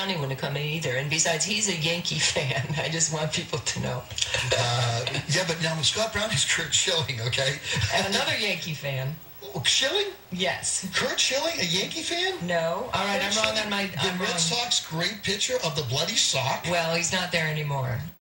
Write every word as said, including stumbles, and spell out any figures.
Brownie wouldn't come in either. And besides, he's a Yankee fan. I just want people to know. Uh, yeah, but now Scott Browning's Curt Schilling, okay? And another Yankee fan. Oh, Schilling? Yes. Curt Schilling, a Yankee fan? No. All right, I'm wrong on my... The I'm Red wrong. Sox great pitcher of the bloody sock? Well, he's not there anymore.